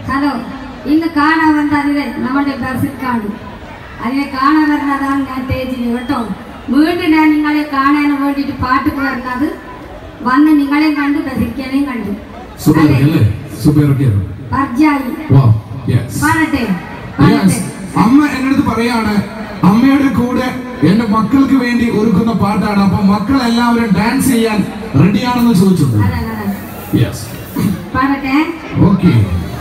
Hello, ഇന്ന് കാണാൻ വന്നത് നമ്മുടെ ബസിക്കാണ്. അതിനെ കാണാൻ വരുന്നതാണ് ഞാൻ സ്റ്റേജിൽ കേട്ടോ. വീണ്ടും ഞാൻ നിങ്ങളെ കാണാൻ വേണ്ടിയിട്ട് പാട്ട് വരുന്നത് വന്ന് നിങ്ങളെയും കണ്ടു ബസിക്കാനെയും കണ്ടു. അമ്മ എന്നടുത്ത് പറയാണ്, അമ്മയുടെ കൂടെ എന്റെ മക്കൾക്ക് വേണ്ടി ഒരുക്കുന്ന പാട്ടാണ്. അപ്പൊ മക്കൾ എല്ലാവരും ഡാൻസ് ചെയ്യാൻ റെഡിയാണെന്ന് ചോദിച്ചിട്ടുണ്ട്. പാടട്ടെ. ഓക്കെ.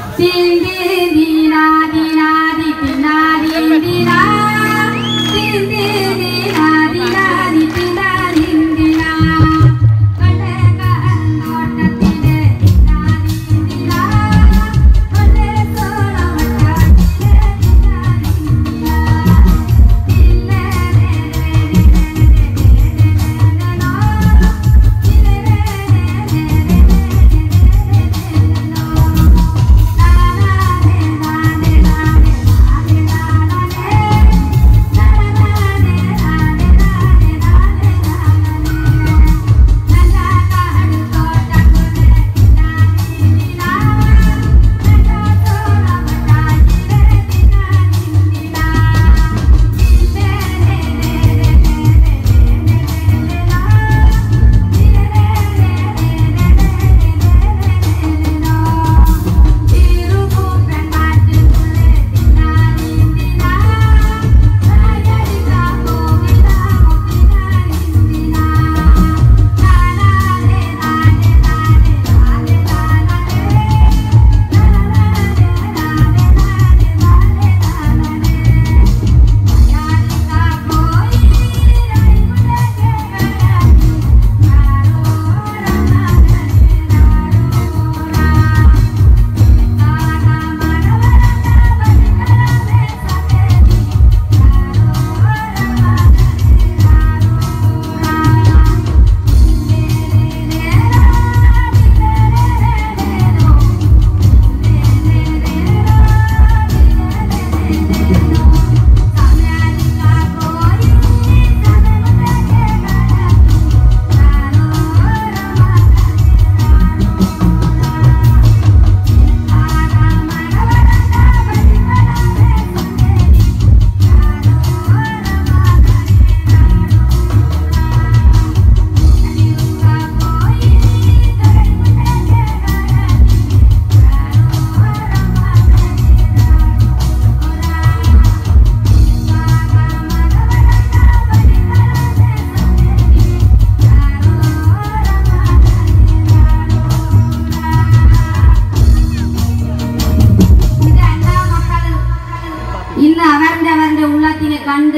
കണ്ട്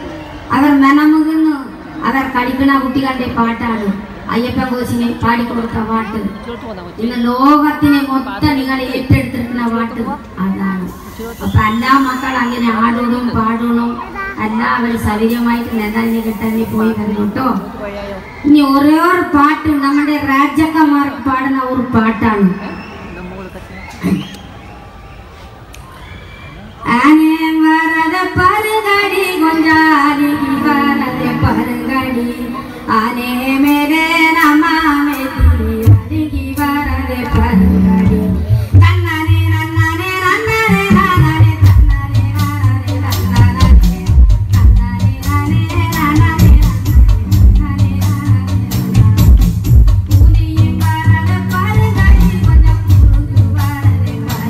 അവർ മനമുകുന്നു. അവർ കളിക്കുന്ന കുട്ടികളുടെ പാട്ടാണ് അയ്യപ്പൻ കോശിനെ പാടിക്കൊടുത്ത പാട്ട്. ഇന്ന് ലോകത്തിനെ മൊത്തം നിങ്ങൾ ഏറ്റെടുത്തിരിക്കുന്ന പാട്ട് അതാണ്. അപ്പൊ എല്ലാ മക്കളും അങ്ങനെ ആടണം പാടണം, എല്ലാവരും സൗകര്യമായിട്ട് നെതാനെ കിട്ടാൻ പോയി വരും കേട്ടോ. ഇനി ഓരോ പാട്ട് നമ്മുടെ രാജാക്കന്മാർക്ക് പാടുന്ന ഒരു പാട്ടാണ്. ആനെ വരദ പരഗടി ഗൊഞ്ചാരി വരദ പരഗടി ആനെ മേരെ നമാമേ തിരി വരദ പരഗടി നന്നനെ നന്നനെ നന്നനെ നന്നനെ നന്നനെ നന്നനെ നന്നനെ നന്നനെ നന്നനെ പൂനി വരദ പരഗടി ഗൊഞ്ച പൂരു വരദ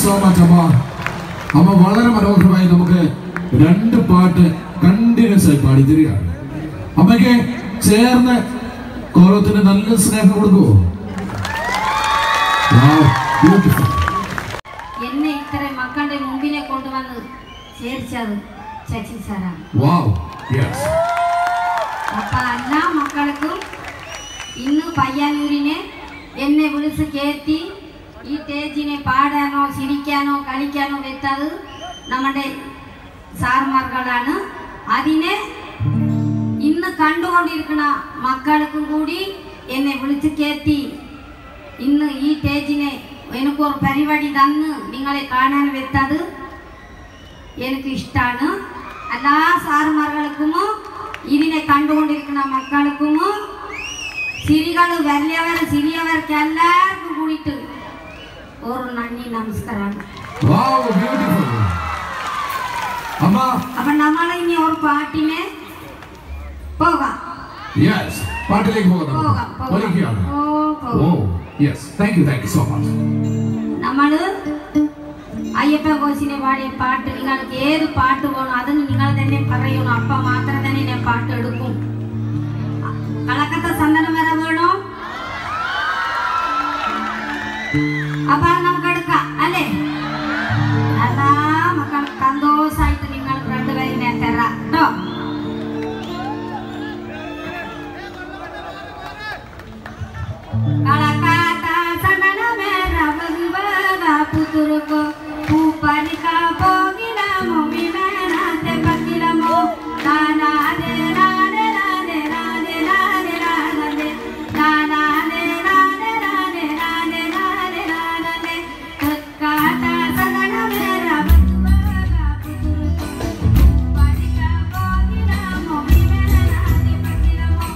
സോ മച്ച് അമ്മ. അമ്മ വളരെ മനോഹരമായി നമുക്ക് 2 പാട്ട് കണ്ടിന്യൂസ് ആയി പാടി തരികയാണ്. അമ്മയ്ക്ക് ചേർന്ന് കോലത്തിന് നല്ല സ്നേഹം കൊടുക്കുമോ? എന്നെ ഇത്രയും മക്കളുടെ മുമ്പിനെ കൊണ്ടുവന്ന് ചേർച്ചത് ശശി സാറാണ്. അപ്പൊ എല്ലാ മക്കൾക്കും ഇന്ന് പയ്യന്നൂരിനെ എന്നെ വിളിച്ച് കയറ്റി ഈ സ്റ്റേജിനെ പാടാനോ ചിരിക്കാനോ കളിക്കാനോ വെച്ചത് നമ്മുടെ സാർമാർകളാണ്. അതിനെ ഇന്ന് കണ്ടുകൊണ്ടിരിക്കുന്ന മക്കൾക്കും കൂടി എന്നെ വിളിച്ച് കയറ്റി ഇന്ന് ഈ സ്റ്റേജിനെ എനിക്കൊരു പരിപാടി തന്ന് നിങ്ങളെ കാണാൻ വെച്ചത് എനിക്ക് ഇഷ്ടമാണ്. എല്ലാ സാറുമാർക്കും ഇതിനെ കണ്ടുകൊണ്ടിരിക്കുന്ന മക്കൾക്കും ചിരികൾ വലിയവർ ചെറിയവർക്ക് എല്ലാവർക്കും കൂടിയിട്ട് ഒരു നന്ദി നമസ്കാരമാണ്. അപ്പൊ നമ്മൾ ഇനി ഒരു പാട്ടിനെ പോകാം. നമ്മള് അയ്യപ്പൻ കോശിനെ പാടിയ പാട്ട് നിങ്ങൾക്ക് ഏത് പാട്ട് വേണം അതിന് നിങ്ങൾ തന്നെ പറയണം. അപ്പൊ മാത്രം തന്നെ ഞാൻ പാട്ട് എടുക്കും. കളക്കത്തെ സന്തനം വരെ വേണോ? അപ്പൊ നമുക്ക് എടുക്കാം അല്ലേ? എല്ലാ മക്കൾ സന്തോഷായിട്ട് നിങ്ങൾ 2 പേരിനെ തരാം കേട്ടോ. കളക്കാത്ത സന്തനമേര പുതുറുക്കോ പൂപ്പനിക്ക പോകിലമോ വിമേനാത്തെ പക്കിലമോ നാനാതെ നാനെ നാനെ നാനെ നാനെ നാനെ നാനാനെ നാനെ നാനെ നാനെ നാനെ നാനെ കളക്കാത്ത സന്തനമേര പുതുറുക്കോ പൂപ്പനിക്ക പോകിലമോ വിമേനാത്തെ പക്കിലമോ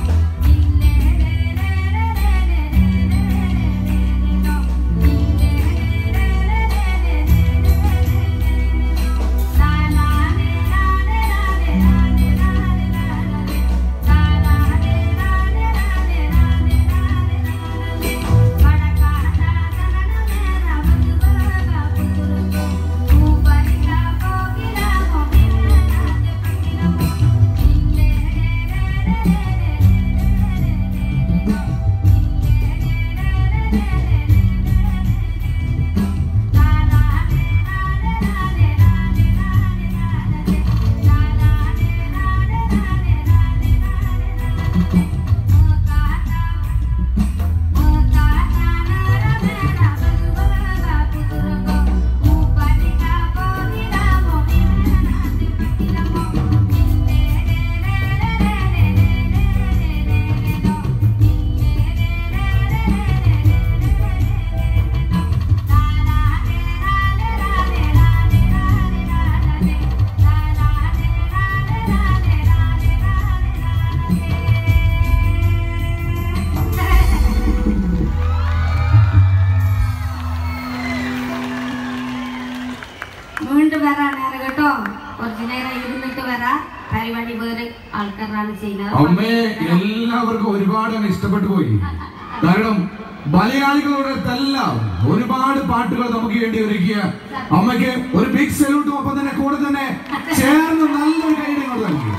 അമ്മേ എല്ലാവർക്കും ഒരുപാട് ഇഷ്ടപ്പെട്ടു പോയി. കാരണം മലയാളികളോടെല്ലാം ഒരുപാട് പാട്ടുകൾ നമുക്ക് വേണ്ടി ഒരുക്കിയ അമ്മയ്ക്ക് ഒരു ബിഗ് സല്യൂട്ടും ഒപ്പം തന്നെ കൂടെ തന്നെ ചേർന്ന് നല്ലൊരു കൈഡിങ്ങൾ നൽകി.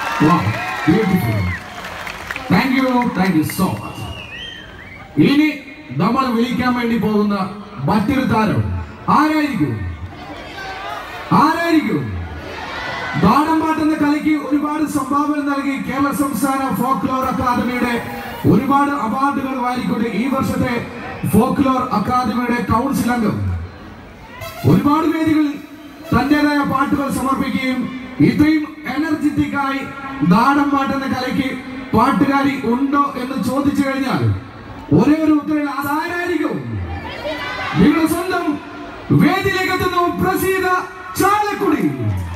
Thank you so much. ഇനി നമ്മൾ വിളിക്കാൻ വേണ്ടി പോകുന്ന മറ്റൊരു താരം ആരായിരിക്കും? നാടൻപാട്ട് എന്ന കലയ്ക്ക് ഒരുപാട് സംഭാവന നൽകി കേരള സംസ്ഥാന ഫോക്ലോർ അക്കാദമിയുടെ ഒരുപാട് അവാർഡുകൾ വാരിക്കൊണ്ട് ഈ വർഷത്തെ ഫോക്ലോർ അക്കാദമിയുടെ കൗൺസിൽ അംഗം ഒരുപാട് വേദികളിൽ തന്റേതായ പാട്ടുകൾ സമർപ്പിക്കുകയും ഇത്രയും എനർജറ്റിക്കായി നാടൻപാട്ട് എന്ന കലയ്ക്ക് പാട്ടുകാരി ഉണ്ടോ എന്ന് ചോദിച്ചു കഴിഞ്ഞാൽ ഒരേ ഒരു ഉത്തരം അതാരായിരിക്കും? നിങ്ങളുടെ സ്വന്തം വേദിയിലേക്ക് എത്തുന്നു പ്രസീത ചാലക്കുടി.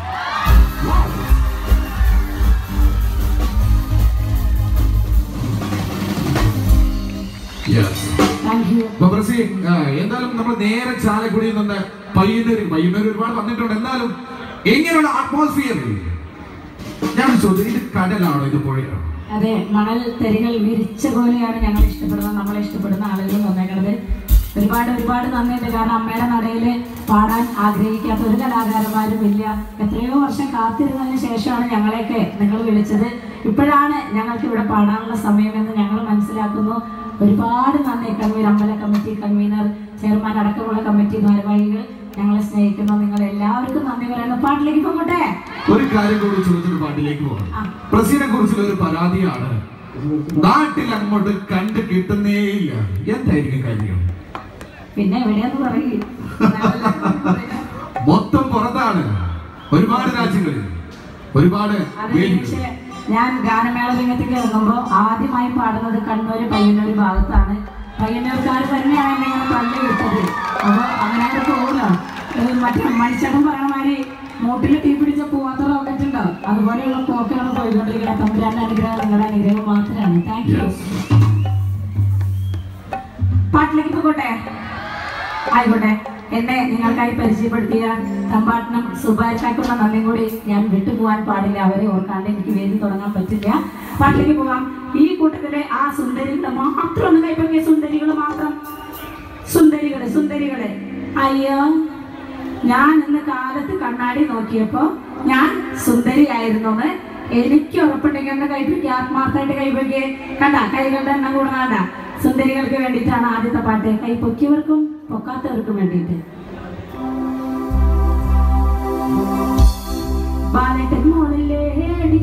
എന്തായാലും നമ്മൾ നേരെ ചാലക്കുടിയിൽ നിന്ന് പയ്യന്നൂർ ഒരുപാട് വന്നിട്ടുണ്ട്. എന്നാലും എങ്ങനെയുള്ള അറ്റ്മോസ്ഫിയർ? ഞാൻ ചോദിച്ചു, ഇത് കടലാണോ ഇത് പുഴയാണോ? അതെ, മണൽ തരികൾ വിരിച്ച പോലെയാണ് ഞങ്ങൾ ഇഷ്ടപ്പെടുന്നത്. നമ്മളെ ഇഷ്ടപ്പെടുന്ന ആളുകൾ വന്നേക്കുന്നത്. ഒരുപാട് നന്ദിയുണ്ട്. കാരണം അമ്മയുടെ നടയിൽ പാടാൻ ആഗ്രഹിക്കാത്ത ഒരു കലാകാരന്മാരും ഇല്ല. എത്രയോ വർഷം കാത്തിരുന്നതിന് ശേഷമാണ് ഞങ്ങളെയൊക്കെ നിങ്ങൾ വിളിച്ചത്. ഇപ്പോഴാണ് ഞങ്ങൾക്ക് ഇവിടെ പാടാനുള്ള സമയമെന്ന് ഞങ്ങൾ മനസ്സിലാക്കുന്നു. ഒരുപാട് നന്ദി. കൺവീനർ, അമ്പല കമ്മിറ്റി കൺവീനർ, ചെയർമാൻ അടക്കമുള്ള കമ്മിറ്റി ഭാരവാഹികൾ, ഞങ്ങളെ സ്നേഹിക്കുന്ന നിങ്ങൾ എല്ലാവർക്കും നന്ദി പറയുന്നു. പാട്ടിലേക്ക് പോകട്ടെ. ഒരു കാര്യം കൂടി ചോദിച്ചിട്ട് പാട്ടിലേക്ക് പോകാം. പ്രസീനെ കുറിച്ചുള്ള ഒരു പരാതിയാണ്, നാട്ടിൽ അങ്ങോട്ട് കണ്ടു കിട്ടുന്നേയില്ല. എന്തായിരിക്കും കാര്യം? പിന്നെ എവിടെയാന്ന് പറയും, മൊത്തം പുറത്താണ്, ഒരുപാട് രാജ്യങ്ങളിൽ, ഒരുപാട്. ഞാൻ ഗാനമേള രംഗത്തേക്ക് ഇറങ്ങുമ്പോൾ ആദ്യമായി പാടുന്നത് കണ്ണൂർ പയ്യന്നൂർ ഭാഗത്താണ്. പയ്യന്നൂർക്കാർ തന്നെയാണ് എന്നെ ഇങ്ങനെ തള്ളി വിട്ടത്. അപ്പോൾ അങ്ങനെ പോകില്ല. മറ്റേ മനുഷ്യനും പറയണ മാതിരി മൂട്ടിൽ തീ പിടിച്ച പോവാത്ത റോക്കറ്റ് ഉണ്ടോ, അതുപോലെയുള്ള പോക്കാണ് പോയിക്കൊണ്ടിരിക്കുന്നത്. തമ്പുരാന്റെ അനുഗ്രഹം നിങ്ങളുടെ അനുഗ്രഹം മാത്രമാണ്. Thank you. പാട്ടിലേക്ക് പോകട്ടെ. ആയിക്കോട്ടെ. എന്നെ നിങ്ങൾക്കായി പരിചയപ്പെടുത്തിയ തമ്പാട്ടനും സുബാഷാക്കുള്ള നന്ദി കൂടി ഞാൻ വിട്ടുപോകാൻ പാടില്ല. അവരെ ഓർക്കാണ്ട് എനിക്ക് വേദി തുടങ്ങാൻ പറ്റില്ല. പാട്ടിലേക്ക് പോകാം. ഈ കൂട്ടത്തിലെ ആ സുന്ദരികളെ മാത്രം ഒന്ന് കൈപ്പൊക്കെ. സുന്ദരികൾ മാത്രം. സുന്ദരികള്. അയ്യോ, ഞാൻ ഇന്ന് കാലത്ത് കണ്ണാടി നോക്കിയപ്പോ ഞാൻ സുന്ദരിയായിരുന്നോന്ന് എനിക്ക് ഉറപ്പുണ്ടെങ്കിൽ എന്നെ കൈപ്പൊക്കെ, ആത്മാർത്ഥമായിട്ട് കൈപ്പൊക്കെ. കണ്ട കൈകളുടെ എണ്ണം കൂടുന്നതാ. സുന്ദരികൾക്ക് വേണ്ടിയിട്ടാണ് ആദ്യത്തെ പാട്ട്. കൈ പൊക്കിയവർക്കും പൊക്കാത്തവർക്കും വേണ്ടിയിട്ട്. ബാലട്ടൻ മോളിലേടി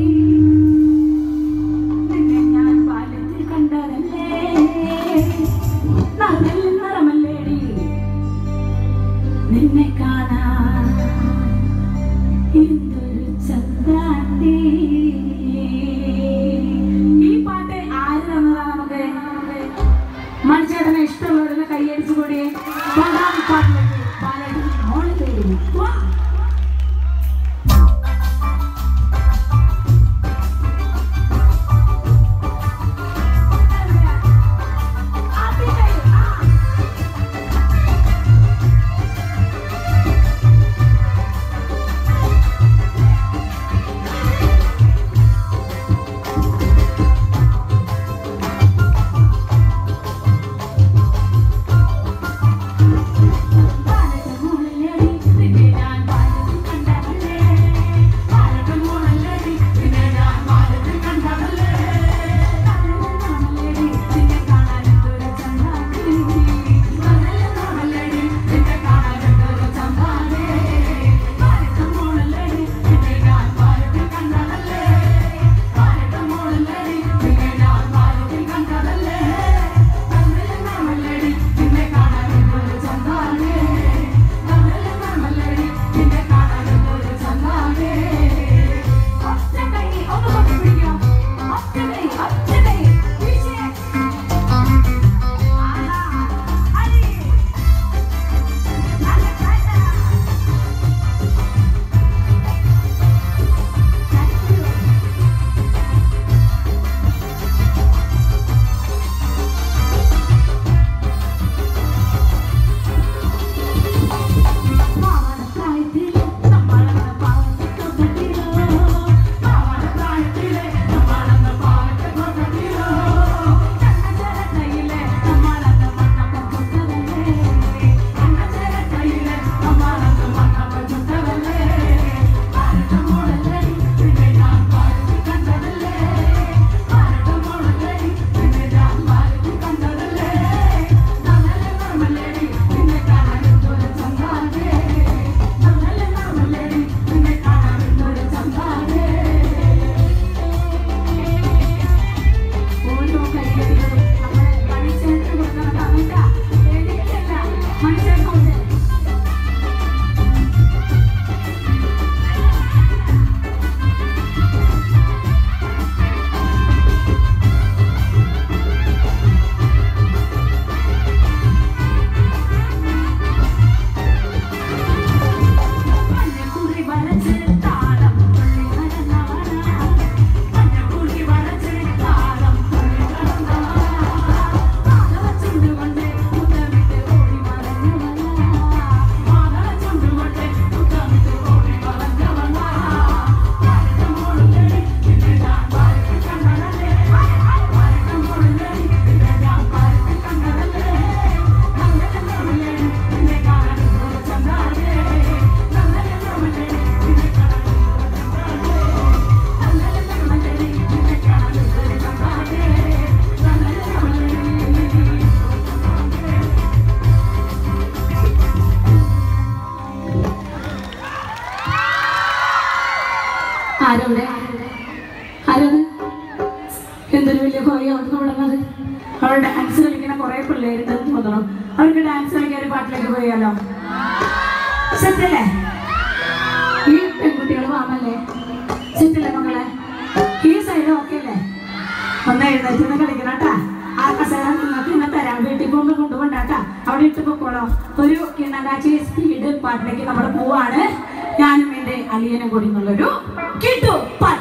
ഞാൻ ബാല്യത്തിൽ കണ്ടതല്ലേ, നിറമല്ലേടി നിന്നെ കാണാൻ എന്തൊരു ചന്ദാണ്ടി. ഈ പാട്ട് ആര് തന്നതാ നമുക്ക്? മനുഷ്യനെ ഇഷ്ടമുള്ളവരുടെ കൈയടിച്ചു കൂടി പാട്ടിലേക്ക് പാലട്ടിൽ മോള് തേടി. ആരവിടെ ആരത് എന്തൊരു വലിയ കോഴി അവിടെ വിടുന്നത്? അവിടെ ഡാൻസ് കളിക്കണ കുറെ പിള്ളേരുണ്ടെന്ന് തോന്നണം. അവർക്ക് ഡാൻസ് കളിക്കാൻ ഒരു പാട്ടിലേക്ക് പോയാലോ? സെറ്റല്ലേ? ഈ പെൺകുട്ടികൾ വാമല്ലേ? സെറ്റല്ലേ മക്കളെ? ഈ സൈഡ് ഓക്കെ അല്ലേ? ഒന്ന് എഴുന്നേറ്റ് കളിക്കണം കേട്ടാ. ആ കസേര നിങ്ങൾക്ക് ഇന്ന് തരാം. വീട്ടിൽ പോകുമ്പോൾ കൊണ്ടുപോണ്ടാട്ടാ. അവിടെ ഇട്ട് പൊക്കോളോ. ഒരു കിണ്ണകാച്ചി സ്പീഡ് പാട്ടിലേക്ക് നമ്മൾ പോവാണ്. ഞാനും എൻ്റെ അളിയനും കൂടി എന്നുള്ളൊരു കിട്ടു പാട്ട്.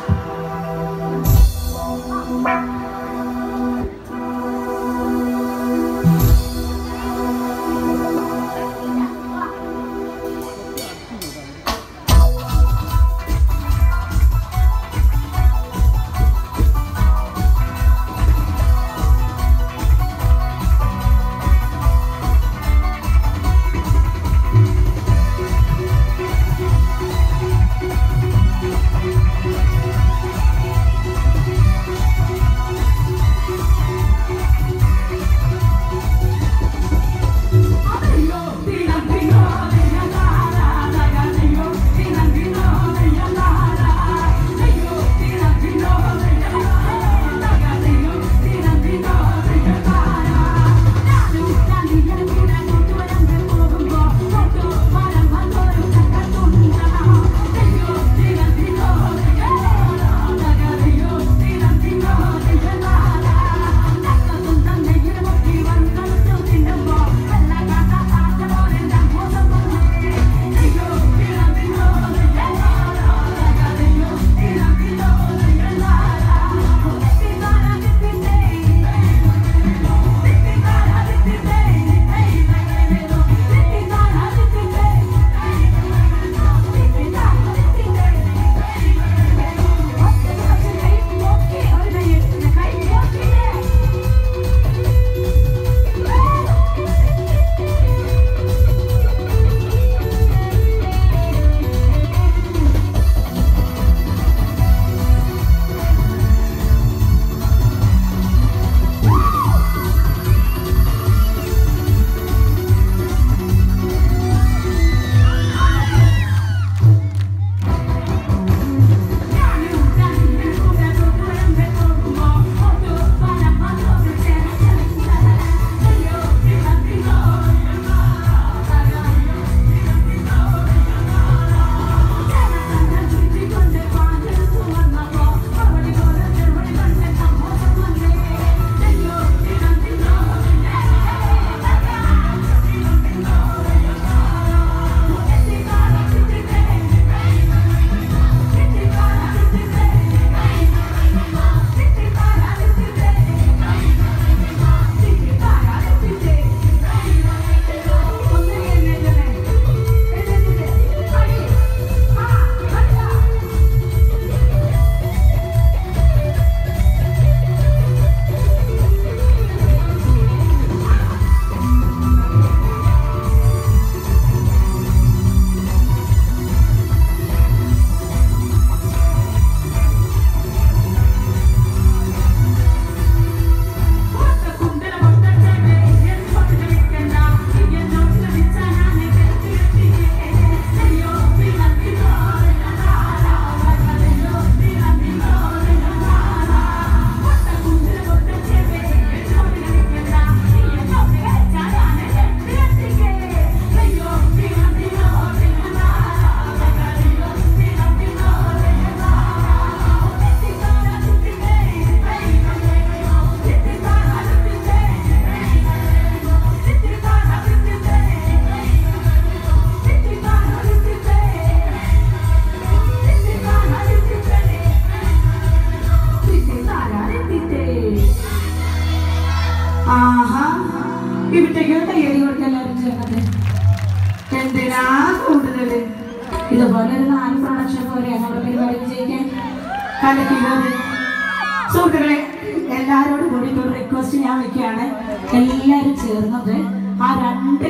ഇതുപോലെ ഒരു 4 പ്രൊഡക്ഷൻ പോലെ നമ്മുടെ പരിപാടി വിജയിക്കാൻ കലക്കുന്നത്. സുഹൃത്തുക്കളെ, എല്ലാവരോടും കൂടി ഒരു റിക്വസ്റ്റ് ഞാൻ വെക്കുകയാണ്. എല്ലാവരും ചേർന്നത് ആ 2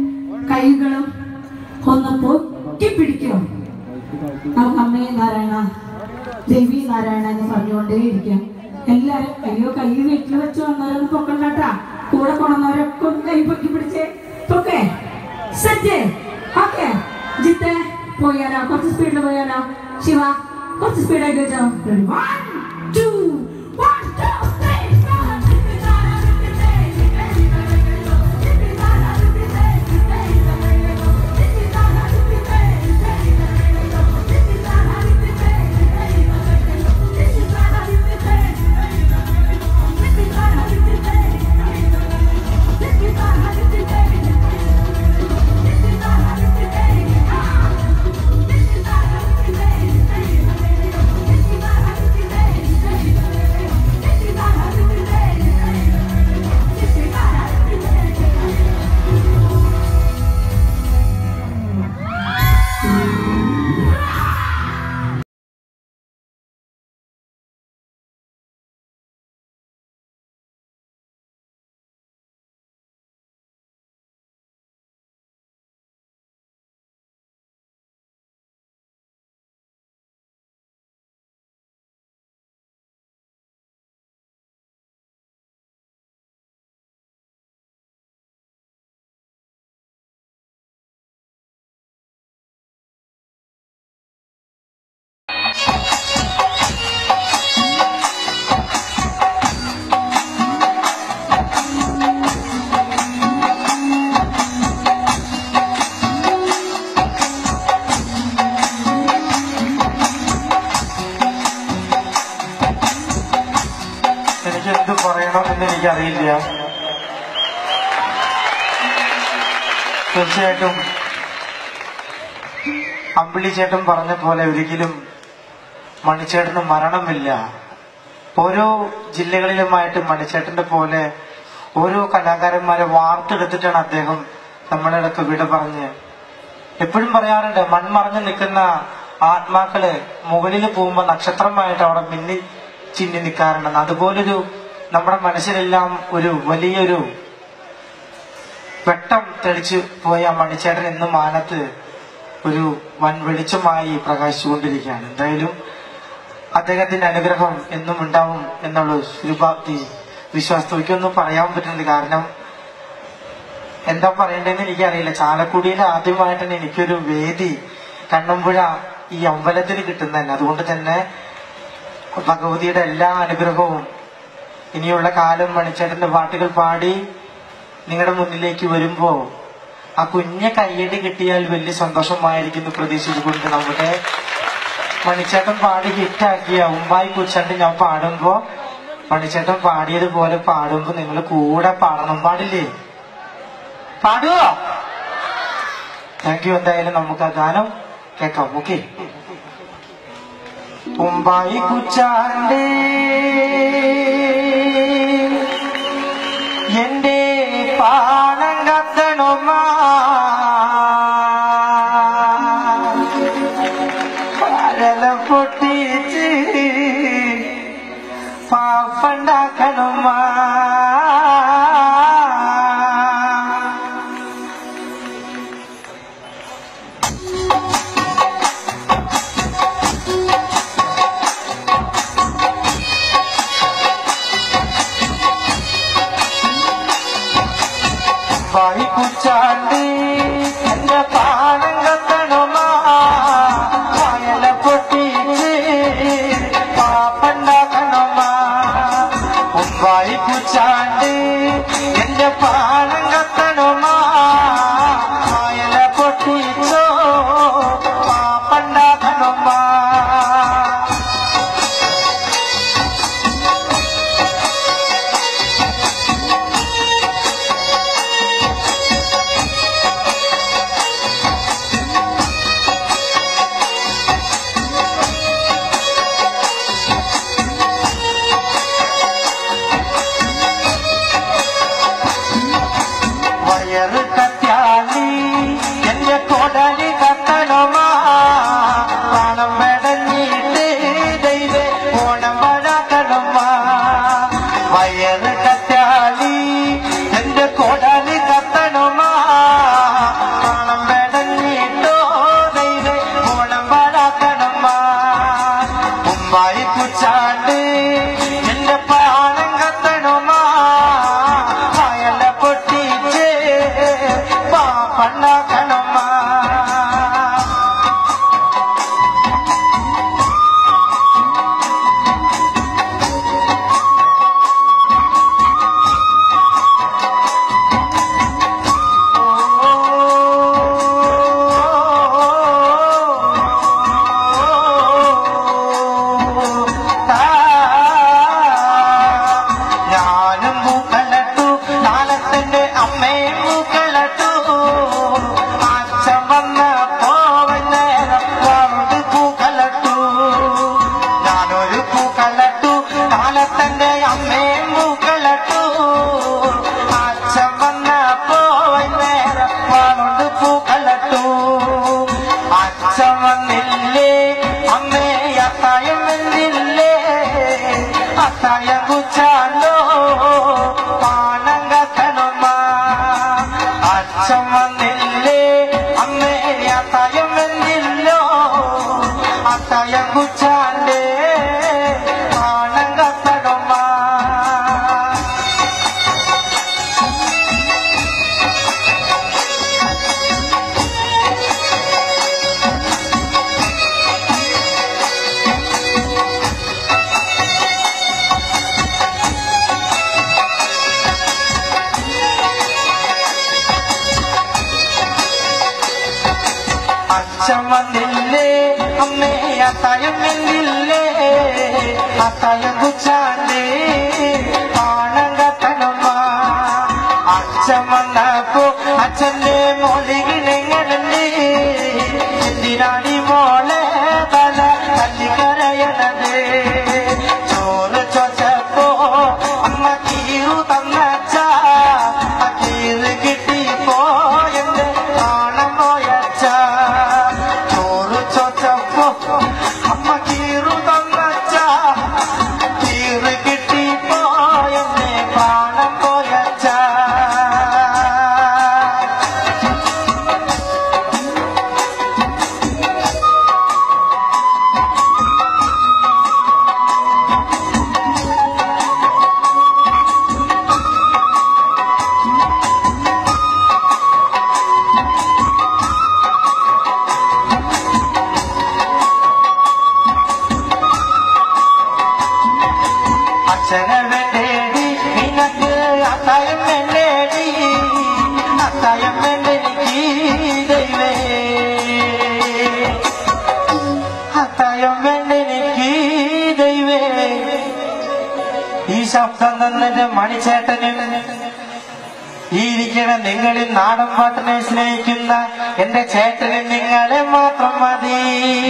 കൈകളും ഒന്ന് പൊക്കിപ്പിടിക്കും. നമുക്ക് അമ്മേ നാരായണ, ദേവി നാരായണ എന്ന് പറഞ്ഞുകൊണ്ടേയിരിക്കാം. എല്ലാരും അയ്യോ കൈ വീട്ടിൽ വെച്ച് വന്നവരൊന്നും പൊക്കണ്ടാട്ടാ. കൂടെ കൊണ്ടുവന്നവരൊക്കെ ഒന്ന് കൈ പൊക്കി പിടിച്ചേ. Okay, set. ഓക്കെ, ജിത്തെ പോയാലോ? കുറച്ച് സ്പീഡിൽ പോയാലോ? ശിവ കുറച്ച് സ്പീഡായിട്ട് വെച്ചോ. 1 2 1 2 3 എനിക്കെന്ത് പറയണമെന്ന് എനിക്കറിയില്ല. തീർച്ചയായിട്ടും അമ്പിളി ചേട്ടൻ പറഞ്ഞ പോലെ ഒരിക്കലും മണിച്ചേട്ടന് മരണമില്ല. ഓരോ ജില്ലകളിലുമായിട്ട് മണിച്ചേട്ടന്റെ പോലെ ഓരോ കലാകാരന്മാരെ വാർത്തെടുത്തിട്ടാണ് അദ്ദേഹം നമ്മുടെ അടുത്ത് വിട പറഞ്ഞ്. എപ്പോഴും പറയാറുണ്ട്, മൺമറഞ്ഞു നിൽക്കുന്ന ആത്മാക്കള് മുകളിൽ പോകുമ്പോ നക്ഷത്രമായിട്ട് അവിടെ മിന്നി ചിന്നി നിൽക്കാറുണ്ടെന്ന്. അതുപോലൊരു നമ്മുടെ മനസ്സിലെല്ലാം ഒരു വലിയൊരു വെട്ടം തെളിച്ചു പോയ മണിച്ചേട്ടൻ ഇന്ന് മാനത്ത് ഒരു വൻ വെളിച്ചമായി പ്രകാശിച്ചുകൊണ്ടിരിക്കുകയാണ്. എന്തായാലും അദ്ദേഹത്തിന്റെ അനുഗ്രഹം എന്നും ഉണ്ടാവും എന്നുള്ള ശുഭാപ്തി വിശ്വാസത്തോക്കൊന്നും പറയാൻ പറ്റുന്നത്. കാരണം എന്താ പറയേണ്ടതെന്ന് എനിക്കറിയില്ല. ചാലക്കുടിയിൽ ആദ്യമായിട്ടാണ് എനിക്കൊരു വേദി കണ്ണമ്പുഴ ഈ അമ്പലത്തിൽ കിട്ടുന്നതന്നെ. അതുകൊണ്ട് തന്നെ ഭഗവതിയുടെ എല്ലാ അനുഗ്രഹവും ഇനിയുള്ള കാലം മണിച്ചേട്ടന്റെ പാട്ടുകൾ പാടി നിങ്ങളുടെ മുന്നിലേക്ക് വരുമ്പോ ആ കുഞ്ഞ കയ്യടി കിട്ടിയാൽ വലിയ സന്തോഷമായിരിക്കുന്നു പ്രതീക്ഷിച്ചുകൊണ്ട് നമ്മുടെ മണിച്ചേട്ടൻ പാടി ഹിറ്റാക്കിയ ഉമ്പായി കുച്ചണ്ട് ഞാൻ പാടുമ്പോ മണിച്ചേട്ടൻ പാടിയതുപോലെ പാടുമ്പോ നിങ്ങൾ കൂടെ പാടണം. പാടില്ലേ? പാടുവോ? Thank you. എന്തായാലും നമുക്ക് ആ ഗാനം കേൾക്കാം. ഓക്കെ. ഉമ്പായി കുച്ചാണ്ട് എന്റെ പാണം കത്തണമാ പഴല പൊട്ടിച്ച് പാപ്പണ്ടാക്കണമാ വായി കുച്ചാണ്ട് എന്റെ പാണം കത്തണമാ വയല പൊട്ടിച്ച് പാപ്പണ്ടാക്കണമാ. വായി കുച്ചാണ്ട് എന്റെ പാണം കത്തണമാ വയല പൊട്ടിച്ചോ പാപ്പണ്ടാക്കണമാ. വയറ് കത്യാലി എന്റെ കൊടലി കത്തണമാ പണം മെടഞ്ഞിട്ട് ദൈവേ ഓണം വഴക്കണമാ. വയറ് കത്യാലി എന്റെ കൊടലി കത്തണമാ പണം മെടഞ്ഞിട്ടോ ദൈവേ ഓണം വഴക്കണമാ. ഉമ്മായി കുച്ചാണ്ട് എന്റെ പാണം കത്തണമാ വയല പൊട്ടിച്ച് പാപ്പണ്ടാക്കണമാ. അത്തായം കുച്ചാലോ പാനം കത്തണമ്മ അച്ഛൻ വന്നില്ലേ അമ്മേ അത്തായം വെന്തില്ലോ അത്തായം കുച്ചാലേ പാനം കത്തണമ്മ അച്ഛൻ വന്നില്ലേ അമ്മേ അത്തായം വെന്തില്ലേ അത്തായം കുച്ചാണ്ടേ പാണം കത്തണമ്മ അച്ഛൻ വന്നപ്പോ അച്ഛന്റെ മോളികിനെങ്ങനല്ലേ എന്തിനാടി മോളെ തല തല്ലിക്കരയണത് ചോറ് ചോച്ചപ്പോ അമ്മ കീറു തന്നച്ച ആ കീറ് കിട്ടിപ്പോ എന്റെ പ്രാണം പോയച്ച ചോറ് ചോച്ചപ്പോ അമ്മ കീറു തന്നച്ച കീറ് കിട്ടിപ്പോ എന്റെ പ്രാണം പോയച്ച അച്ഛനെ വേണ്ടേടി നിനക്ക് അത്തായം വേണ്ടേടി അത്തായം വേണ്ടെനിക്ക് ദൈവേ അത്തായം വേണ്ടെനിക്ക് ദൈവേ ഈ ശബ്ദം തന്നിട്ട് മണിച്ചേട്ടനും ഈ ഇരിക്കണ നിങ്ങളിൽ നാടൻ പാട്ടിനെ സ്നേഹിക്കുന്ന എന്റെ ചേട്ടന് നിങ്ങളെ മാത്രം മതി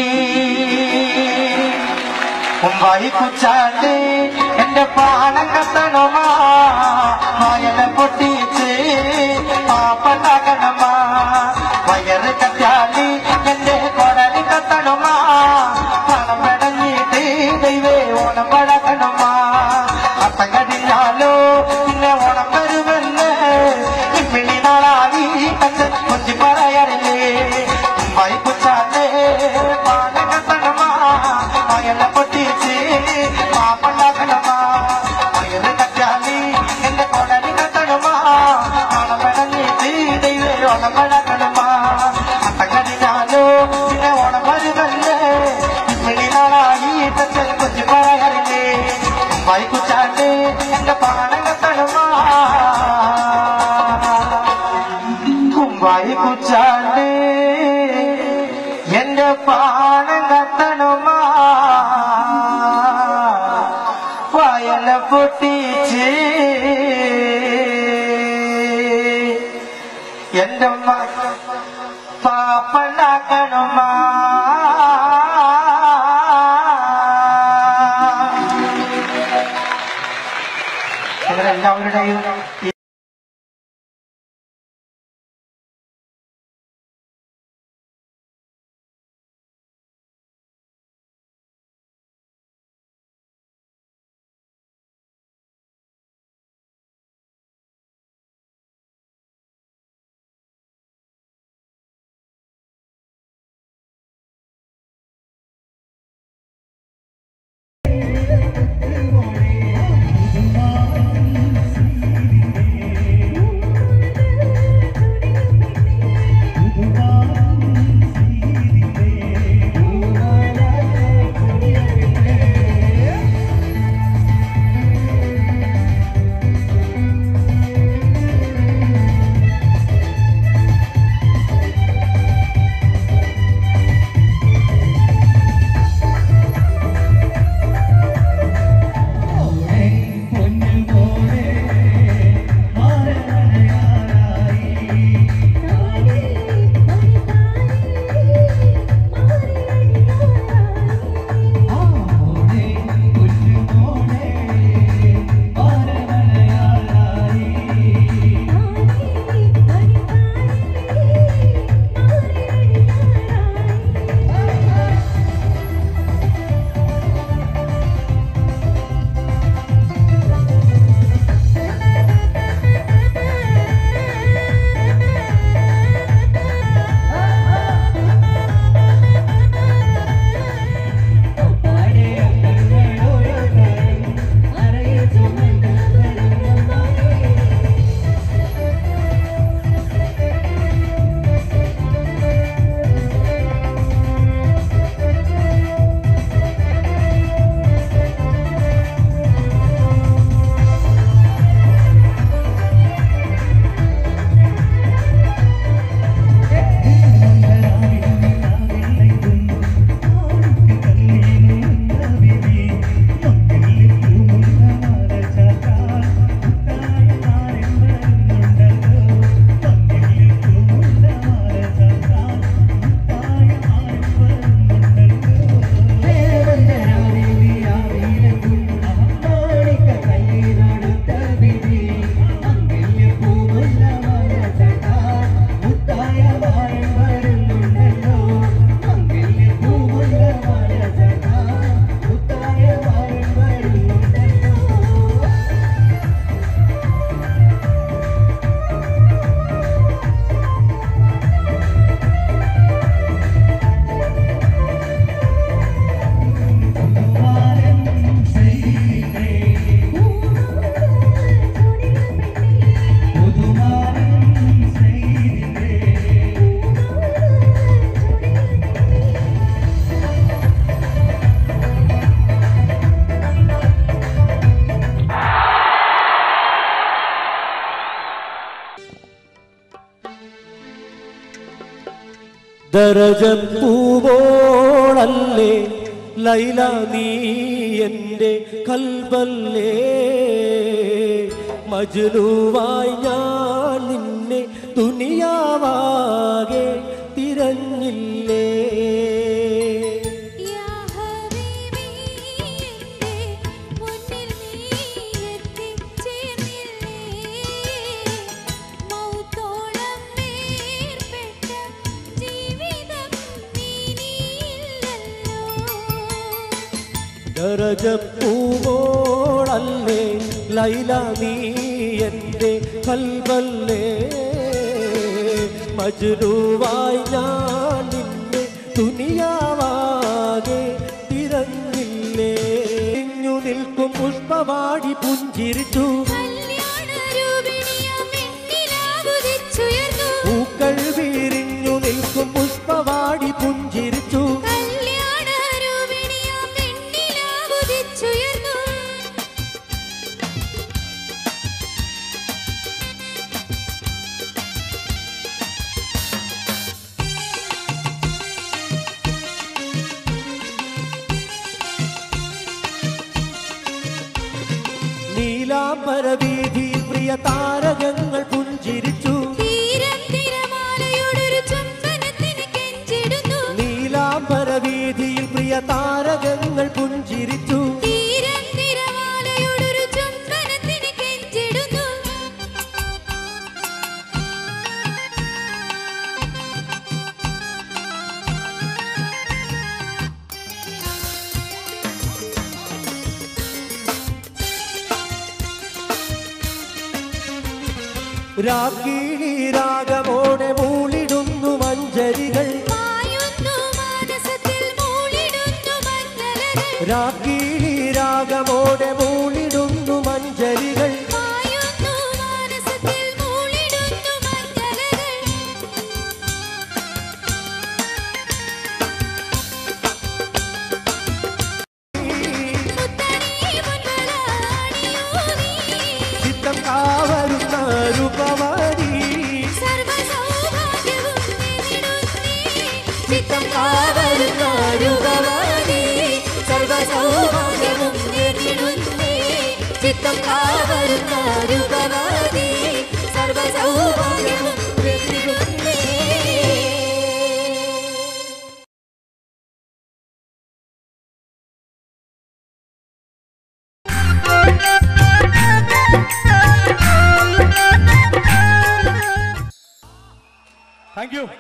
മുമ്പായി കുച്ചാണ്ട് എന്റെ പാണം കത്തണമാ വയല പൊട്ടിച്ച് പാപ്പണ്ടാക്കണമാ വയറ് കത്താലി എന്റെ കൊടലി കത്തണമാ പണം പെടഞ്ഞിട്ട് ദൈവേ ഓണം പഴക്കണമാ അത്തം കടിഞ്ഞാലോ പിന്നെ ഓണം വരുമെന്ന് ഇമ്മിണി നാളാവി അച്ഛൻ കൊഞ്ചി പറയാറില്ലേ മുമ്പായി കുച്ചാണ്ട് പാണം കത്തണമാ വയല പൊട്ടിച്ച് പാപ്പണ്ടാക്കണമാ വയറ് കറ്റാലി എന്റെ കൊടലി കത്തണമാ ഓണം പെടഞ്ഞിട്ട് ദൈവേ ഓണം പഴക്കണമാ അത്തം കടിഞ്ഞാലോ പിന്നെ ഓണം വരുമെന്ന് ഇമ്മിണി നാളായി അച്ഛൻ കൊഞ്ചി പറയാറില്ലേ മുമ്പായി കുച്ചാണ്ട് എന്റെ പാണം കത്തണമാ മുമ്പായി കുച്ചാണ്ട് എന്റെ പാണം കത്തണമാ വയല പൊട്ടിച്ച് എന്റെ പാപ്പണ്ടാക്കണമാ നിങ്ങളെല്ലാവരുടെയും ദരജപ്പൂവോളല്ലേ ലൈല നീ എൻ്റെ കൽബല്ലേ മജ്നൂവായി ഞാൻ നിന്നെ ദുനിയാവാകെ തിരഞ്ഞില്ലേ ദരജപ്പൂവോളല്ലേ ലൈല നീ എൻ്റെ കൽബല്ലേ മജ്നൂവായി ഞാൻ നിന്നെ ദുനിയാവാകെ തിരഞ്ഞില്ലേ ഇഞ്ഞു നിൽക്കും പുഷ്പവാടി പുഞ്ചിരിച്ചു പൂക്കൾ വീരിഞ്ഞു നിൽക്കും പുഷ്പവാടി പുഞ്ചിരിച്ചു നീലാംബരവീഥിയിൽ പ്രിയ താരകങ്ങൾ പുഞ്ചിരിച്ചു നീലാംബരവീഥിയിൽ പ്രിയ താരകങ്ങൾ പുഞ്ചിരിച്ചു രാഗീണി രാഗമോടെ മൂളിടുന്നു മഞ്ചരികൾ രാഗീണി രാഗമോടെ മൂളിടുന്നു മഞ്ചരികൾ ചിത്തം കാവരുന്ന രൂപവാടി ചിത്തം കാവരുന്ന രൂപവാടി സർവസൗഭാഗ്യവും നേടിടുന്നേ ചിത്തം കാവരുന്ന രൂപവാടി സർവസൗഭാഗ്യവും നേടിടുന്നേ Thank you.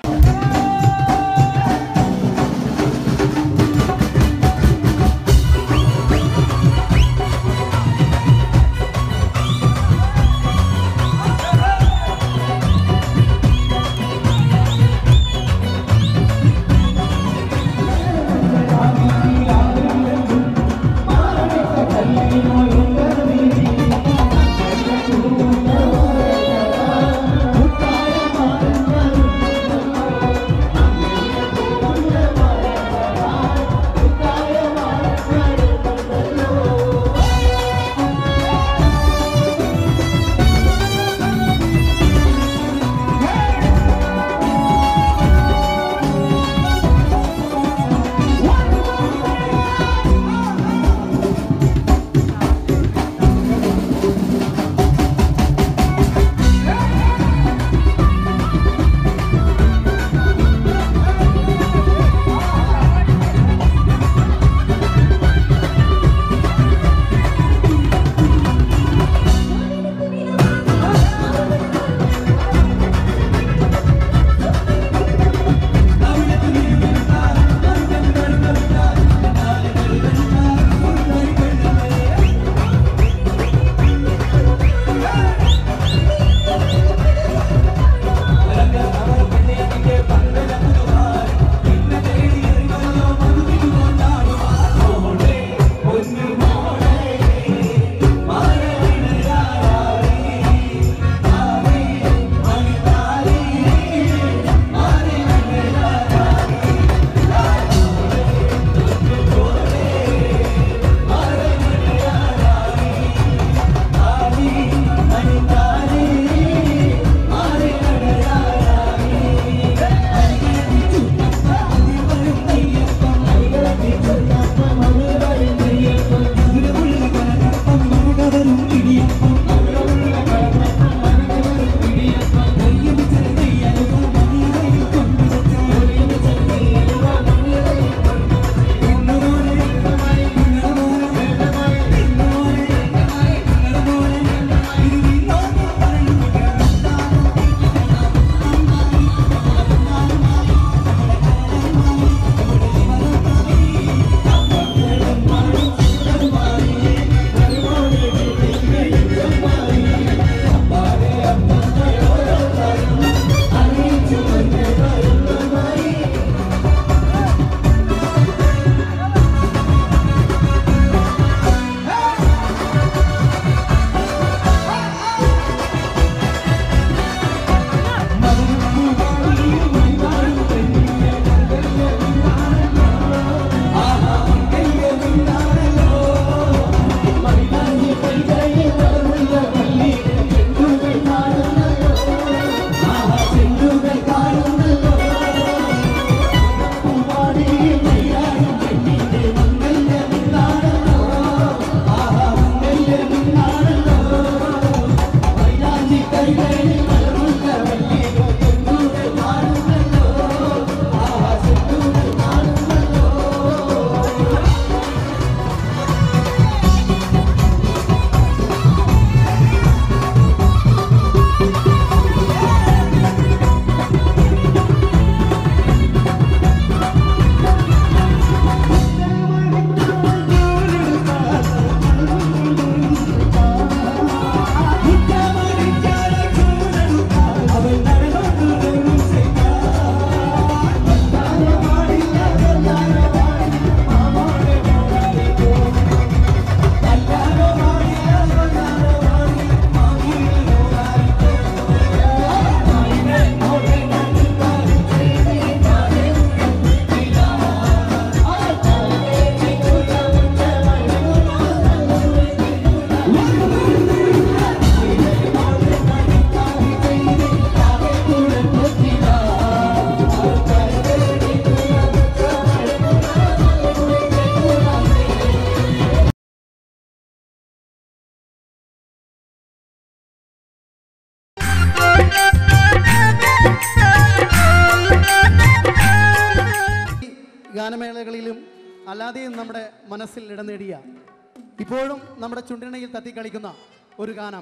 ഗാനമേളകളിലും അല്ലാതെയും നമ്മുടെ മനസ്സിൽ ഇടം നേടിയ, ഇപ്പോഴും നമ്മുടെ ചുണ്ടിണയിൽ തത്തിക്കളിക്കുന്ന ഒരു ഗാനം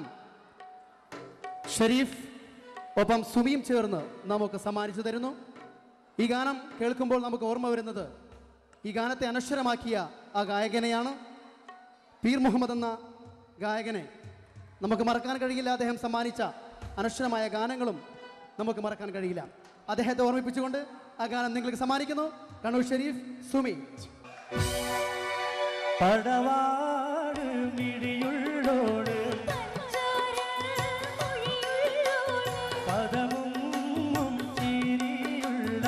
ഷരീഫ് ഒപ്പം സുമിയും ചേർന്ന് നമുക്ക് സമ്മാനിച്ചു തരുന്നു. ഈ ഗാനം കേൾക്കുമ്പോൾ നമുക്ക് ഓർമ്മ വരുന്നത് ഈ ഗാനത്തെ അനശ്വരമാക്കിയ ആ ഗായകനെയാണ്. പീർ മുഹമ്മദ് എന്ന ഗായകനെ നമുക്ക് മറക്കാൻ കഴിയില്ല. അദ്ദേഹം സമ്മാനിച്ച അനശ്വരമായ ഗാനങ്ങളും നമുക്ക് മറക്കാൻ കഴിയില്ല. അദ്ദേഹത്തെ ഓർമ്മിപ്പിച്ചുകൊണ്ട് ആ ഗാനം നിങ്ങൾക്ക് സമ്മാനിക്കുന്നു. കണ്ണൂർ ഷരീഫ്, സുമി. പടവാട് മിഴിയുള്ളോട് പദമും ചിരിയുള്ള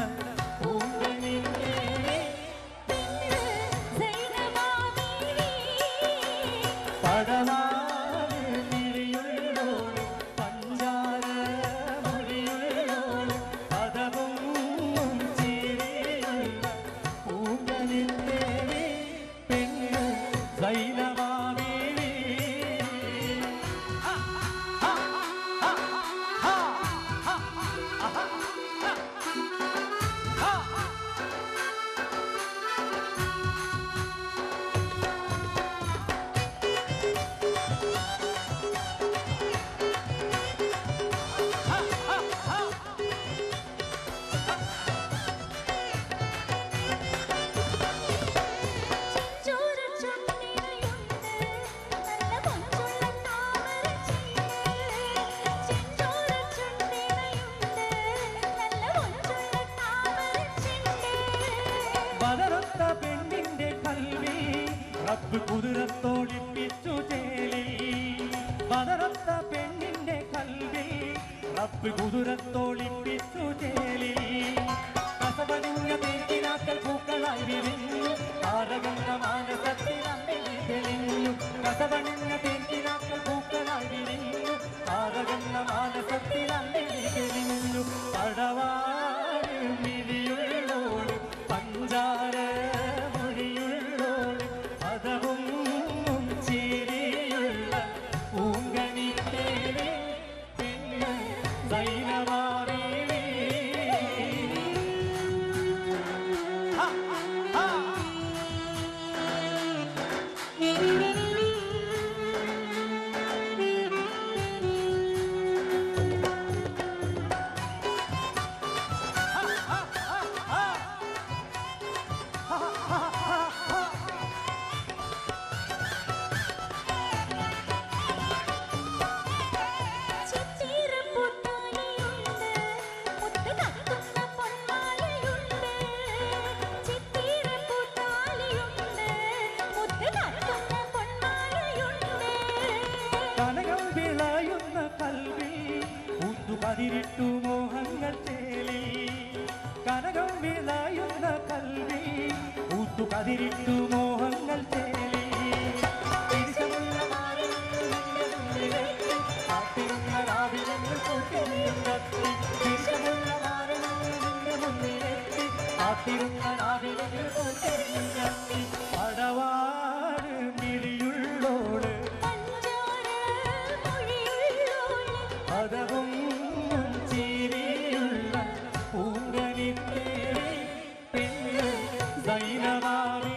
പടവാട് മിഴിയുള്ളോട് പഞ്ചാര മൊഴിയുള്ളോട് പദമും ചിരിയുള്ള പൂങ്കനിന്റെ പെണ്ണ് സൈനമാമി. പതറത്ത പെണ്ണിന്റെ കൽവി റബ്ബ് കുതിരത്തോളിപ്പിച്ചു ചേലി. പതറത്ത പെണ്ണിന്റെ കൽവി റബ്ബ് കുതിരത്തോളിപ്പിച്ചു ചേലി. കസവണിഞ്ഞ തേക്കിനാക്കൽ പൂക്കളായി വിരിഞ്ഞു താരകന്ന മാനസത്തിൽ അമ്മിഴി തെളിഞ്ഞു. കസവണിഞ്ഞ തേക്കിനാക്കൽ പൂക്കളായി വിരിഞ്ഞു താരകന്ന മാനസത്തിൽ അമ്മിഴി തെളിഞ്ഞു. പടവാട് മിഴിയുള്ളോട് പഞ്ചാര മൊഴിയുള്ളോട് പദവും ചിരിയുള്ള പൂങ്കനിന്റെ പെണ്ണ് സൈനമാറി. കനകം വിളയുന്ന കൽവി ഊത്തുപതിരിട്ടു മോഹങ്ങൾ ചേലി. കനകം വിളയുന്ന കൽവി ഊത്തുപതിരിട്ടു മോഹങ്ങൾ ചേലി. തിരിച്ചമുള്ള കാത്തിരുന്ന രാവിലെ കത്തി. തിരിച്ചമുള്ള നിന്റെ മുന്നിലെത്തി കാത്തിരുന്ന രാവിലെ കത്തി. പടവാട് മിഴിയുള്ളോട് പദവും ചിരിയുള്ള പൂങ്കനിന്റെ പെണ്ണ് സൈനമാറി.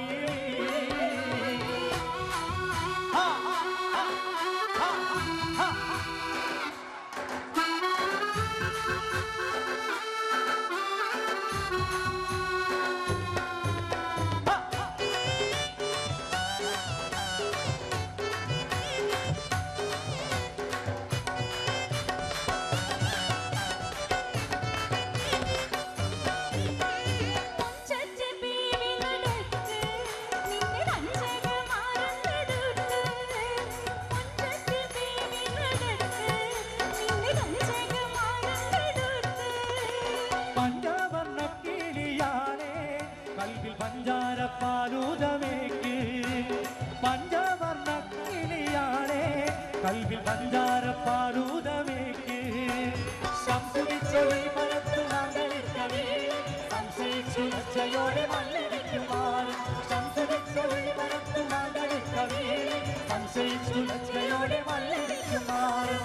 കൽവിൽ പഞ്ചാരപ്പാലൂതമേക്ക് പഞ്ചവർണ്ണ കിളിയാണേ കൽവിൽ പഞ്ചാരപ്പാലൂതമേക്ക് സംസുരിച്ചൊളി പരത്തു നാന്തളിക്കവേ സംശയിച്ചു ലജ്ജയോടെ മല്ലിരിക്കുമാറും സംസുരിച്ചൊളി പരത്തു നാന്തളിക്കവേ സംശയിച്ചു ലജ്ജയോടെ മല്ലിരിക്കുമാറും.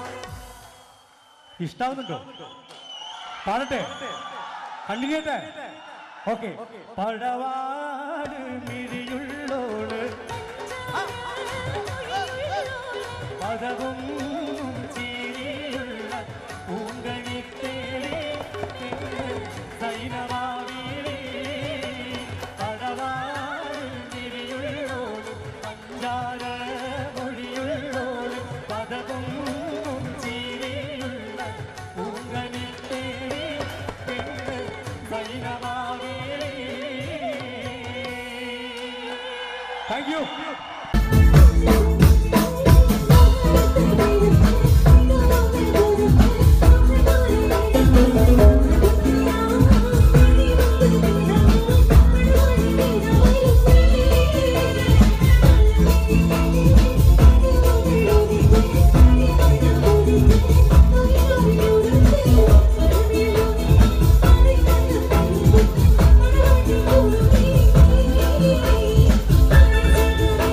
ഇഷ്ടാവുന്നുണ്ടോ? പാടട്ടെ, കണ്ടിന്യൂട്ടെ. ഓക്കെ പടവാട് മിഴിയുള്ളോള് പദവും ചീരിയുള്ള പൂങ്കണിത്തേടി സൈനമാവിളി പടവാട് മിഴിയുള്ളോള് പഞ്ചാര മൊഴിയുള്ളോള് പദവും ചീരിയുള്ള പൂങ്കണിത്തേടി സൈനമാവിളി. Thank you. Thank you.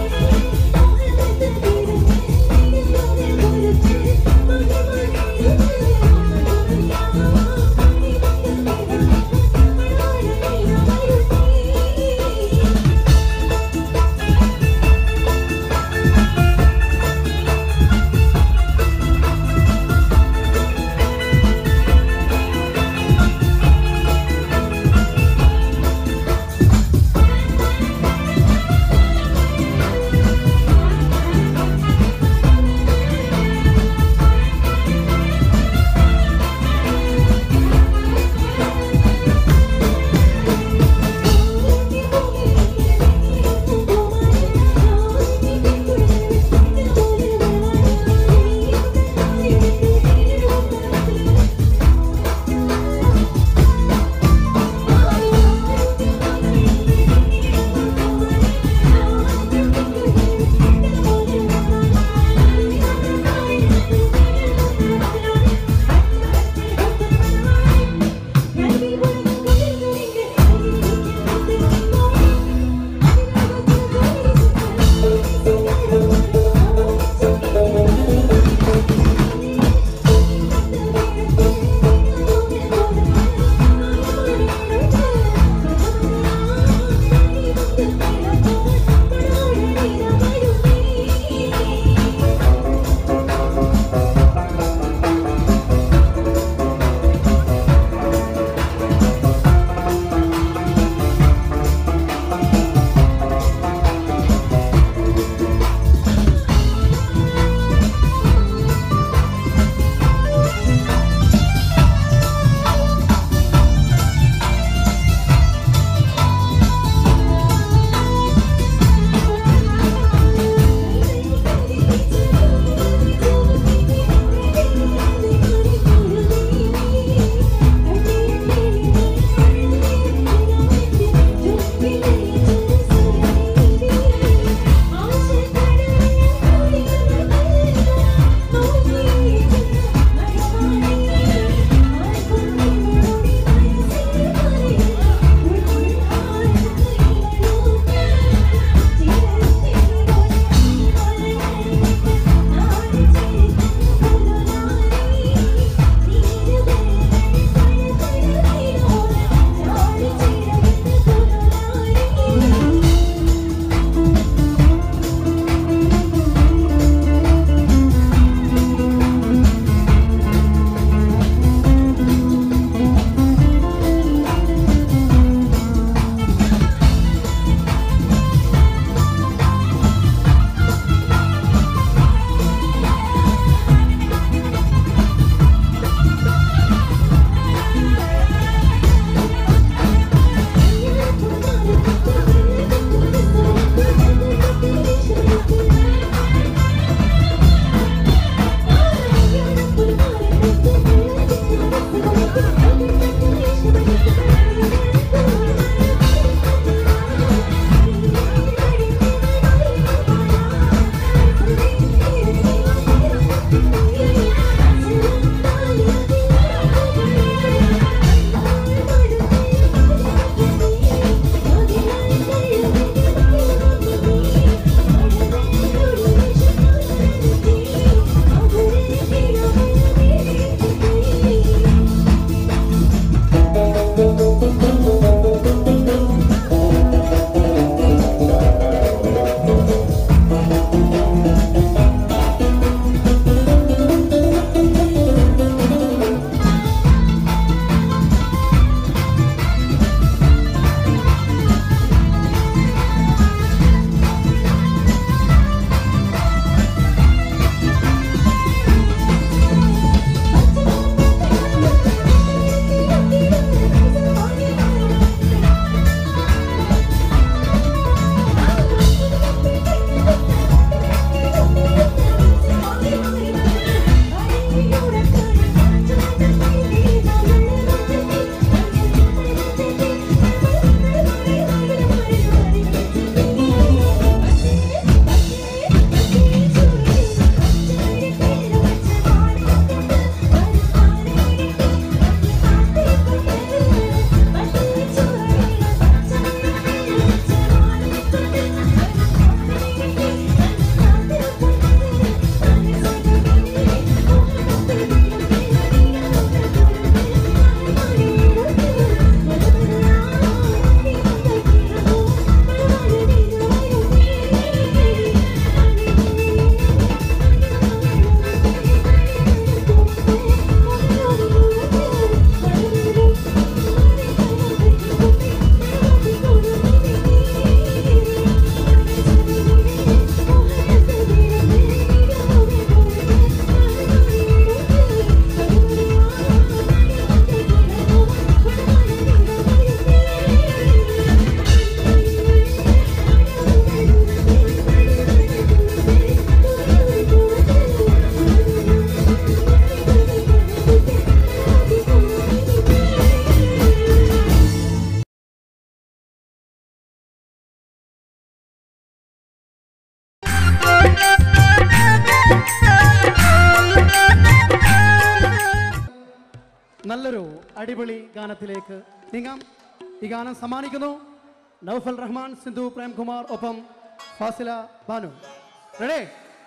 നല്ലൊരു അടിപൊളി ഗാനത്തിലേക്ക് നീങ്ങാം. ഈ ഗാനം സമ്മാനിക്കുന്നു നൗഫൽ റഹ്മാൻ, സിന്ധു പ്രേംകുമാർ, ഒപ്പം ഫാസില ബാനു. റെഡി?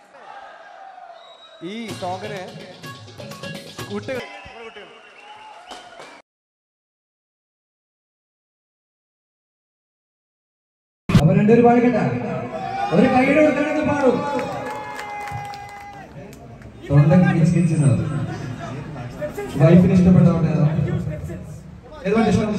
ഈ സോങ്ങിന് കുട്ടികൾ അവർ രണ്ടുപേരും പാടിക്കട്ടെ. ഒരു കൈയുടെ കൊടുക്കണമെന്ന് പാടും. വൈഫിന് ഇഷ്ടപ്പെട്ടോട്ടെ. ഏതുകൊണ്ട് ഇഷ്ടം?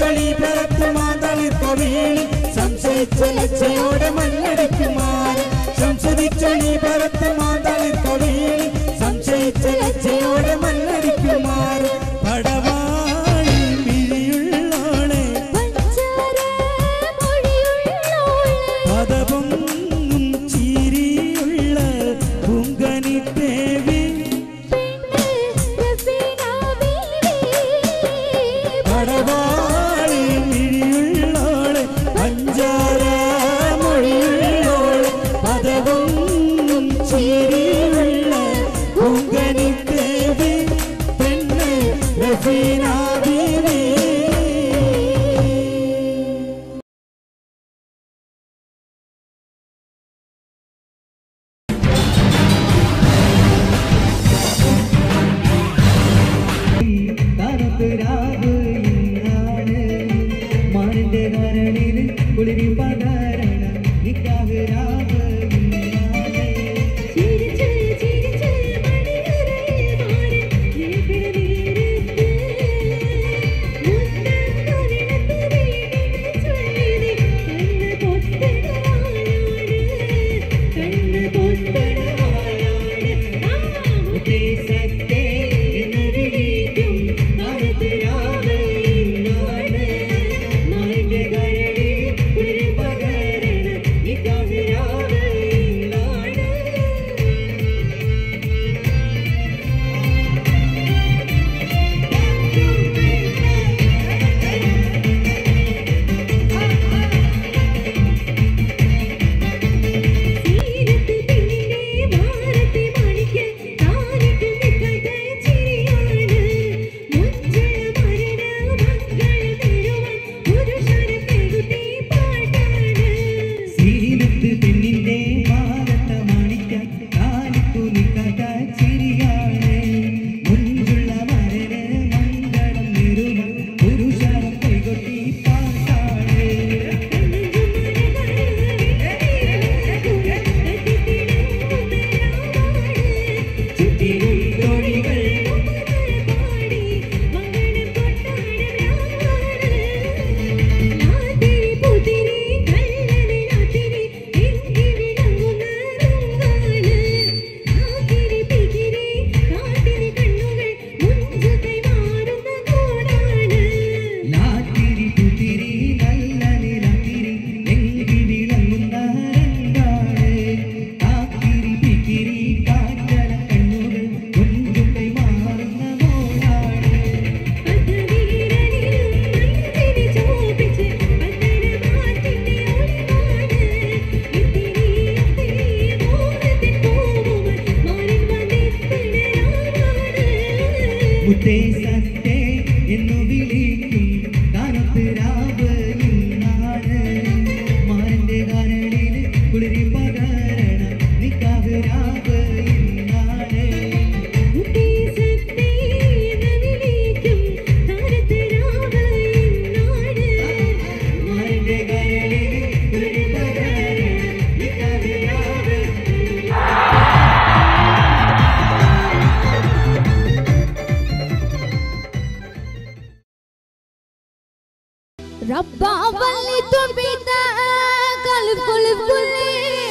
സംശയിച്ചളി പരത്ത് മാതളിർക്ക വീണ് സംശയിച്ച ലജ്ജയോടെ മണ്ണടിക്കുമാർ സംശയിച്ചളി പരത്ത് മാതളിർക്ക വീണ് സംശയിച്ച ലജ്ജയോടെ മണ്ണടിക്കുമാർ പടവാളി മിഴിയുള്ളോളെ പദപൊങ്ങും ചിരിയുള്ള പൂങ്കനി ദേവി പടവാളി മിഴിയുള്ളോളെ പഞ്ചാര മൊഴിയുള്ളോളെ പദപൊങ്ങും ചിരിയുള്ള പൂങ്കനി ദേവി പെണ്ണ് റഫീന ബീവി കാനത്തുരാവ് ഇന്നാണ് മാനിന്റെ കരളിൽ കുളിരി പകരണ നിക്കാഹ് രാവ് ഇന്നാണ് ഉദ്ദേശത്തെ എന്ന് വിളിക്കും കാനത്തുരാവ് ഇന്നാണ് മാനിന്റെ കരളിൽ കുളിരി പകരണ നിക്കാഹ് രാവ് ഇന്നാണ് സീനത്ത് പെണ്ണിന്റെ മാലത്ത മാണിക്ക കാലിക്കു നിൽക്കാത്ത ചിരിയാണ് മുഞ്ചുള്ള മരന് മംഗളം നിരുമ പുരുഷാരം കൈകൊട്ടി പാട്ടാണ് ചുറ്റിലും തോഴികൾ ലാത്തിരി പുത്തിരി നല്ല നിലത്തിരി എങ്കി വിളങ്ങുന്ന രംഗാണ് കാക്കിരി പിക്കിരി കാറ്റല കണ്ണുകൾ കൊഞ്ചും കൈമാറുന്ന മോളാണ് മുത്തേ സത്തേ എന്നു വിളിക്കും കാനത്ത് രാവ് ഇന്നാണ് മാറിന്റെ കരളിൽ കുളിരി പകരണ നിക്കാഹ് രാവ് ഇന്നാണ് മാറിന്റെ കരളിൽ കുളിരി പകരണ നിക്കാഹ് രാവ് ربا وليت بيتا قلب قلب كلي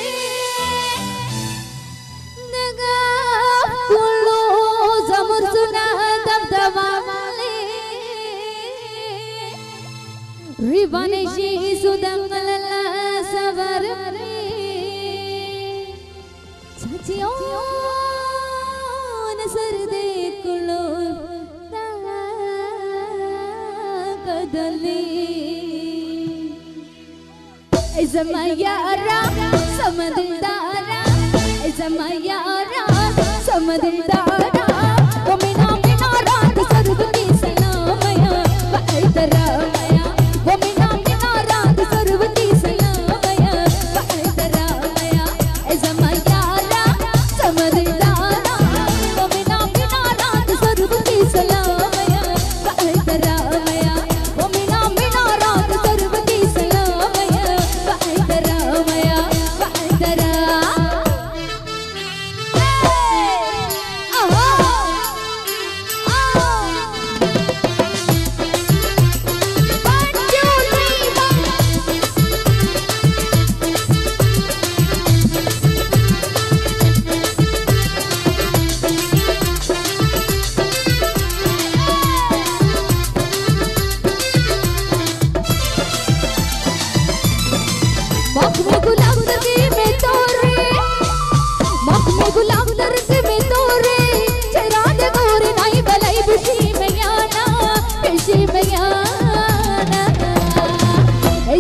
نقاف كله زمر سنة دبدبا مالي ريباني شي سودان قللا سبر چاچيو نسر دي كله قدلي إذا ما يارا سمد الدارا إذا ما يارا سمد الدارا ومنا منارات سربتي سلاميا وأيدرا ميا ومنا منارات سربتي سلاميا وأيدرا ميا إذا ما يارا سمد الدارا ومنا منارات سربتي سلاميا وأيدرا ميا ومنا منارات سربتي سلاميا وأيدرا ميا وأيدرا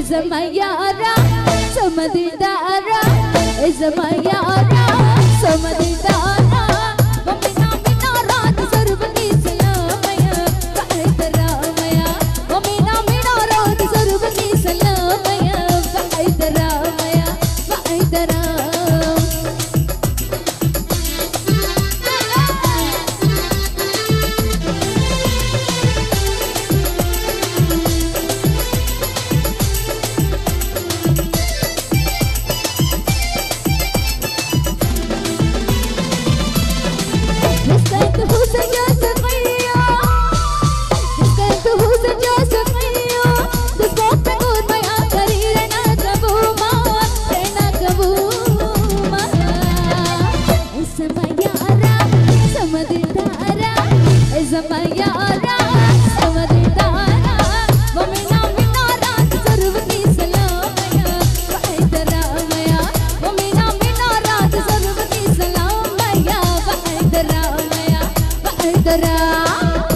Zamayara, Samadidara, Zamayara, Samadidara, Mamina Minara, Sarvati Salamaya, Vaidaramaya, Mamina Minara, Sarvati Salamaya, Vaidaramaya, Vaidaram. Zamayara, Samadidara, Mamina Minara, Sarvati Salamaya, Vaidaramaya, Mamina Minara, Sarvati Salamaya, Vaidaramaya, Vaidaram.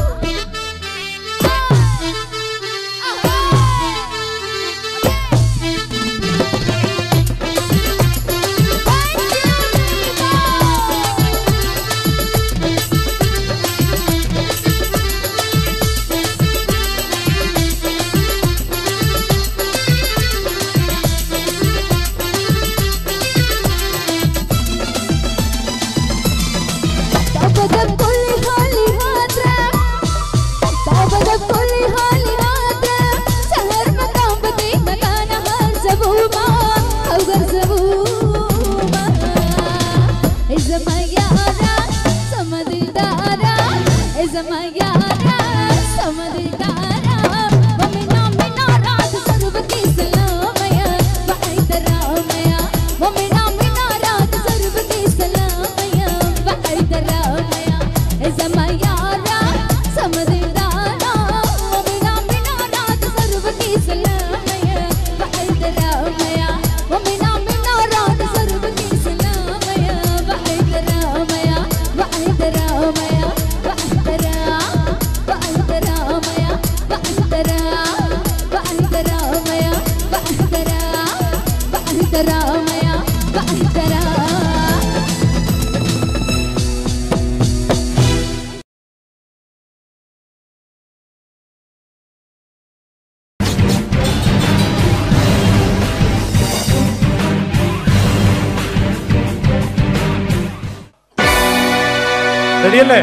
റെഡിയല്ലേ?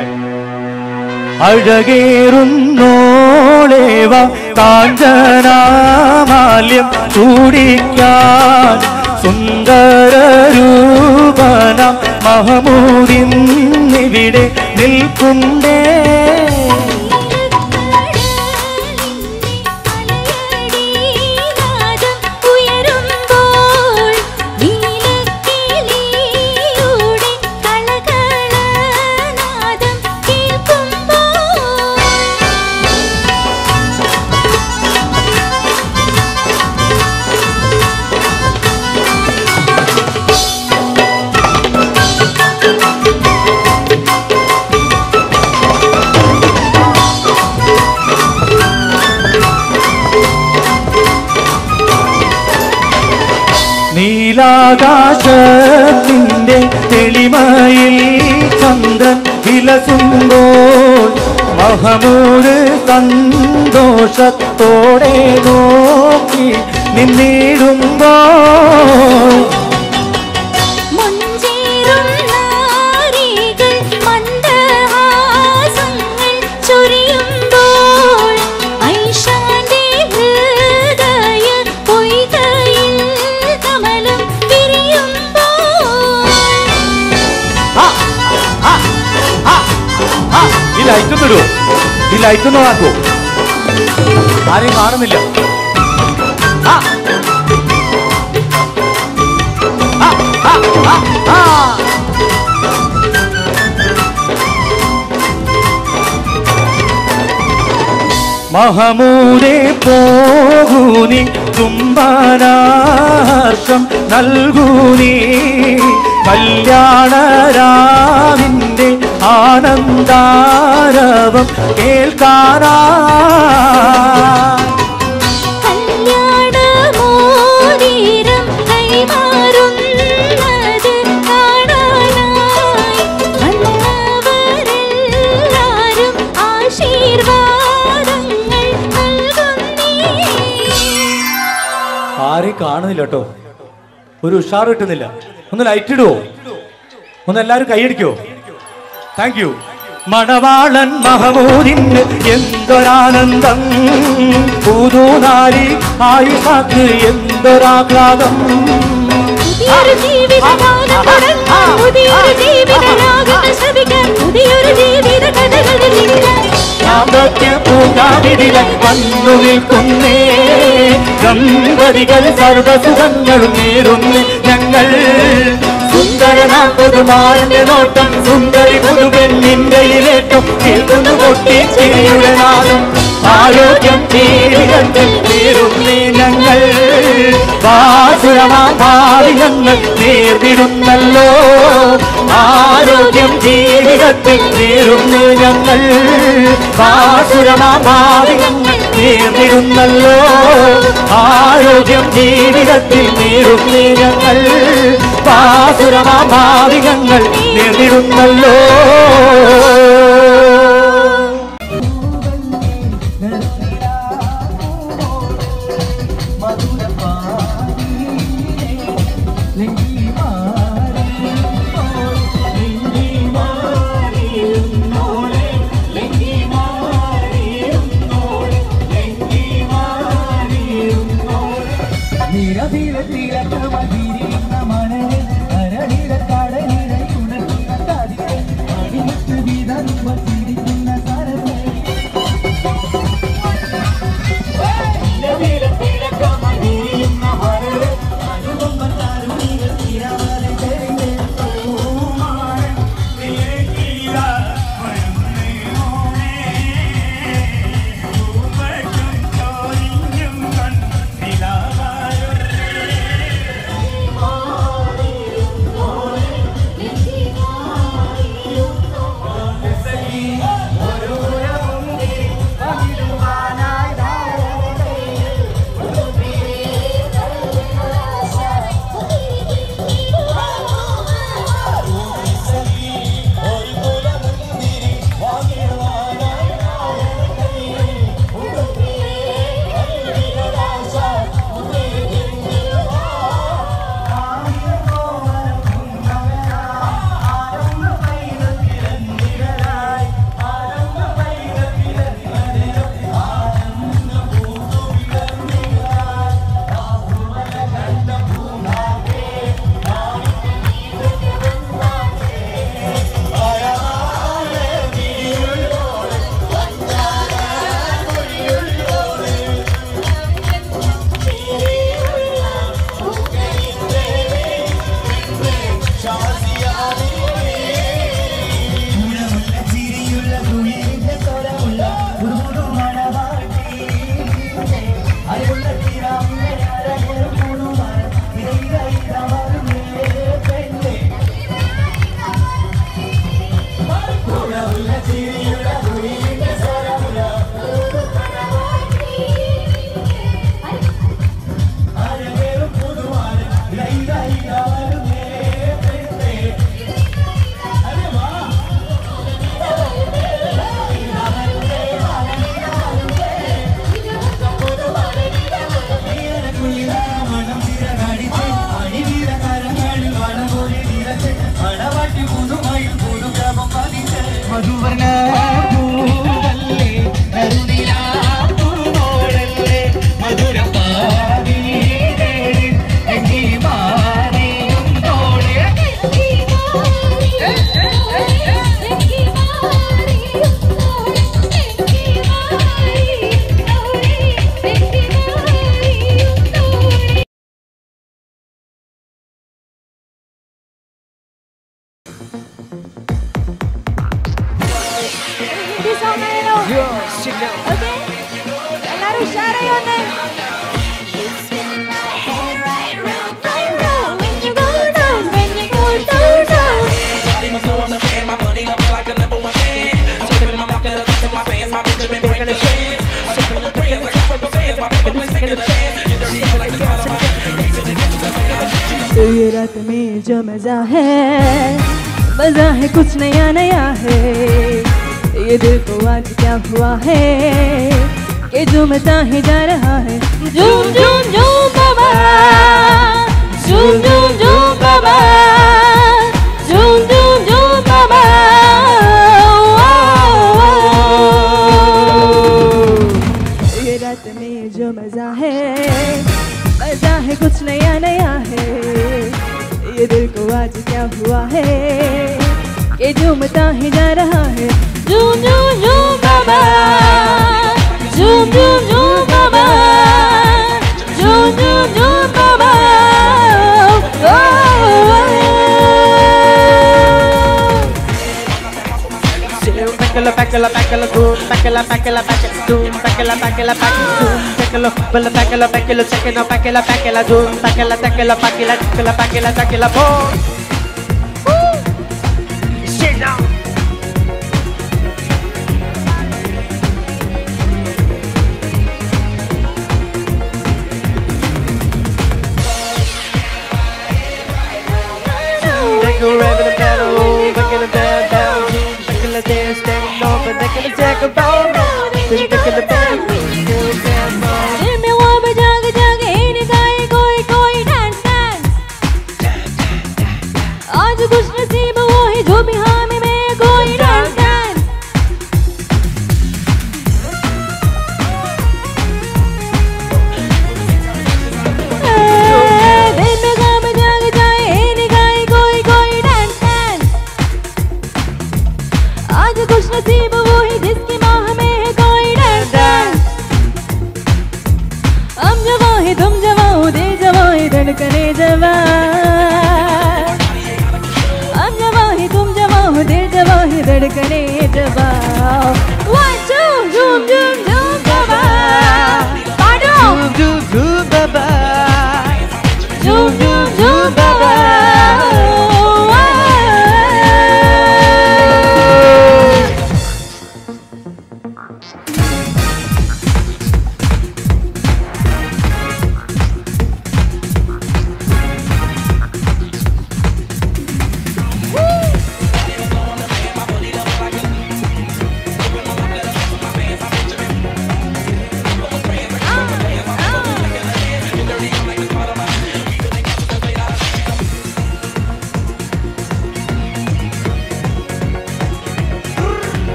അഴകേറുന്നോളേവ കാഞ്ചനാമാല്യം ചൂടിക്കാൻ സുന്ദരരൂപന മഹമൂദിന്നിവിടെ നിൽക്കുണ്ടേ. നീലാകാശത്തിൻ്റെ തെളിമയിൽ ചന്ദ്രൻ വിലസുമ്പോൾ മഹമൂദ് സന്തോഷത്തോടെ നോക്കി നിന്നിടുമ്പോൾ ഈ ലൈറ്റ് ഒന്ന് നോക്കൂ, ആരെയും കാണുന്നില്ല. മഹമൂദേ പോകൂനി ചുംബനാർഷം നൽകൂനി കല്യാണരാവിൻ്റെ ആനന്ദാരവം കേൾക്കാനാ. കല്യാണമോ ആരെയും കാണുന്നില്ല കേട്ടോ, ഒരു ഉഷാർ കിട്ടുന്നില്ല. ഒന്ന് ലൈറ്റ് ഇടുവോ? ഒന്ന് എല്ലാവരും കൈയടിക്കോ? Thank you. മണവാളൻ മഹമൂദിന് എന്തൊരാനന്ദം, പുതുനാരി ആയിഷാക്ക് എന്തൊരാഘാതം. പുതിയൊരു ജീവിതകാലം തുടങ്ങാൻ, പുതിയൊരു ജീവിതരാഗങ്ങൾ ശ്രവിക്കാൻ, പുതിയൊരു ജീവിത കഥകളിലിരിക്കാൻ വന്നു നിൽക്കുന്നേ. ദമ്പതികൾ സർവസുഖങ്ങളും നേരുന്നു ഞങ്ങൾ. സുന്ദരനാം പുതുമാരന്റെ നോട്ടം, സുന്ദരി പുതുപെണ്ണിന്റെ ഇലേറ്റം, കേൾക്കുന്നു പൊട്ടി ചിരിയുടെ നാദം. ആരോഗ്യം ജീവിതത്തിൽ നേരുന്നേ ഞങ്ങൾ. വാസുരമാം ഭാവി ഞങ്ങൾ നേർന്നിടുന്നല്ലോ. ആരോഗ്യം ജീവിതത്തിൽ നേരുന്നേ ഞങ്ങൾ. വാസുരമാം ഭാവി ഞങ്ങൾ നേർന്നിടുന്നല്ലോ. ആരോഗ്യം ജീവിതത്തിൽ നേരുന്നേ ഞങ്ങൾ. വാസുരമാം ഭാവി ഞങ്ങൾ നേർന്നിടുന്നല്ലോ. ये रात में जो मजा है कुछ नया नया है। ये दिल को आज क्या हुआ है कि झूमता ही जा रहा है। झूम झूम झूम बाबा मजा है कुछ नया नया है, ये दिल को आज क्या हुआ है कि झूमता ही जा रहा है। झूम झूम झूम बाबा, झूम झूम झूम बाबा, झूम झूम झूम बाबा। Backala backala backala boom, backala backala backala boom, backala backala backala boom, backala backala backala backala second up backala backala boom, backala backala backala backala backala backala boom. Sit down. They go raving the battle, backala down. Dance, standing over, they're gonna take a bow. They're gonna bang, दिल में वो बजाग जागे नहीं गाए कोई कोई dance dance. आज खुश नसीब वो है जो भी हामी में कोई डांस डांस। दिल में गाम जाग जाए नहीं गाए कोई कोई डांस डांस। आज खुश नसीब वो है जिसकी माह में है कोई डांस डांस। हम जवां है तुम जवां हो, दिल जवां है धड़कने जवां। हम जवां है तुम जवां हो, दिल जवां है धड़कने जवां। One two झूम झूम झूम जवां, पाडो झूम झूम झूम